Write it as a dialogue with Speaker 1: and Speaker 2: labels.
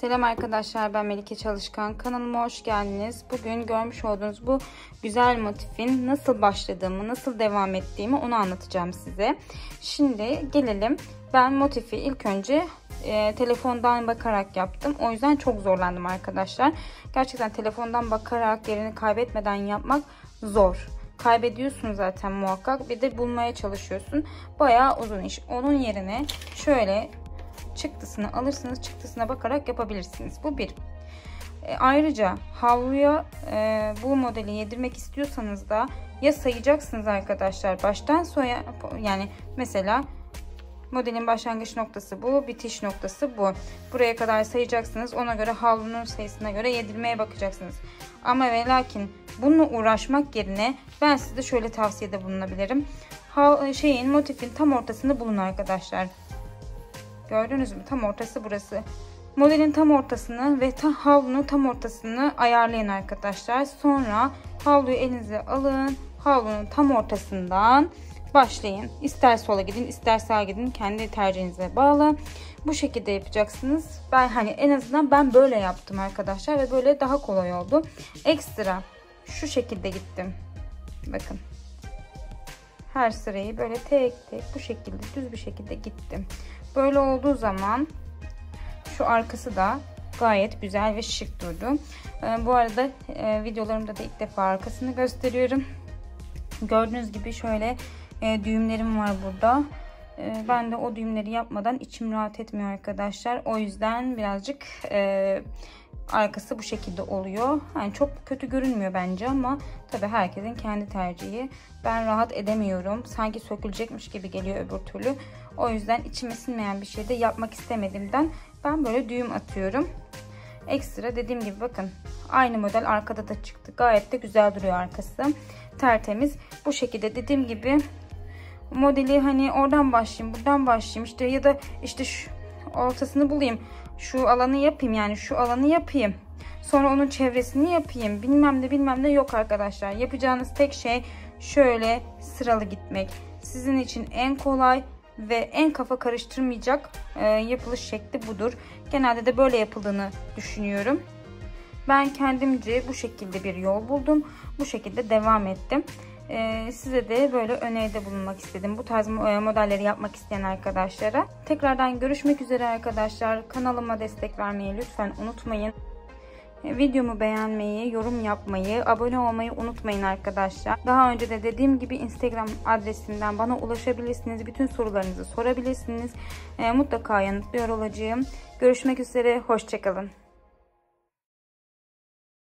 Speaker 1: Selam arkadaşlar, ben Melike Çalışkan. Kanalıma hoş geldiniz. Bugün görmüş olduğunuz bu güzel motifin nasıl başladığımı, nasıl devam ettiğimi onu anlatacağım size. Şimdi gelelim. Ben motifi ilk önce telefondan bakarak yaptım. O yüzden çok zorlandım arkadaşlar. Gerçekten telefondan bakarak yerini kaybetmeden yapmak zor. Kaybediyorsun zaten muhakkak. Bir de bulmaya çalışıyorsun. Bayağı uzun iş. Onun yerine şöyle çıktısını alırsınız. Çıktısına bakarak yapabilirsiniz. Bu bir. Ayrıca havluya bu modeli yedirmek istiyorsanız da ya sayacaksınız arkadaşlar baştan sona, yani mesela modelin başlangıç noktası bu, bitiş noktası bu. Buraya kadar sayacaksınız. Ona göre havlunun sayısına göre yedirmeye bakacaksınız. Ama ve lakin bununla uğraşmak yerine ben size şöyle tavsiyede bulunabilirim. Motifin tam ortasını bulun arkadaşlar. Gördünüz mü? Tam ortası burası. Modelin tam ortasını ve havlunun tam ortasını ayarlayın arkadaşlar. Sonra havluyu elinize alın. Havlunun tam ortasından başlayın. İster sola gidin, ister sağa gidin. Kendi tercihinize bağlı. Bu şekilde yapacaksınız. En azından ben böyle yaptım arkadaşlar ve böyle daha kolay oldu. Ekstra şu şekilde gittim. Bakın. Her sırayı böyle tek tek bu şekilde düz bir şekilde gittim. Böyle olduğu zaman şu arkası da gayet güzel ve şık durdu. Bu arada videolarımda da ilk defa arkasını gösteriyorum. Gördüğünüz gibi şöyle düğümlerim var burada. Ben de o düğümleri yapmadan içim rahat etmiyor arkadaşlar. O yüzden birazcık arkası bu şekilde oluyor. Yani çok kötü görünmüyor bence ama tabii herkesin kendi tercihi. Ben rahat edemiyorum. Sanki sökülecekmiş gibi geliyor öbür türlü. O yüzden içime sinmeyen bir şey de yapmak istemediğimden ben böyle düğüm atıyorum. Ekstra dediğim gibi bakın aynı model arkada da çıktı. Gayet de güzel duruyor arkası. Tertemiz. Bu şekilde dediğim gibi modeli oradan başlayayım, buradan başlayayım işte ya da işte şu ortasını bulayım. Şu alanı yapayım, yani şu alanı yapayım. Sonra onun çevresini yapayım. Bilmem ne yok arkadaşlar. Yapacağınız tek şey şöyle sıralı gitmek. Sizin için en kolay ve en kafa karıştırmayacak yapılış şekli budur. Genelde de böyle yapıldığını düşünüyorum. Ben kendimce bu şekilde bir yol buldum. Bu şekilde devam ettim. Size de böyle öneride bulunmak istedim. Bu tarz modelleri yapmak isteyen arkadaşlara. Tekrardan görüşmek üzere arkadaşlar. Kanalıma destek vermeyi lütfen unutmayın. Videomu beğenmeyi, yorum yapmayı, abone olmayı unutmayın arkadaşlar. Daha önce de dediğim gibi Instagram adresimden bana ulaşabilirsiniz. Bütün sorularınızı sorabilirsiniz. Mutlaka yanıtlıyor olacağım. Görüşmek üzere, hoşça kalın.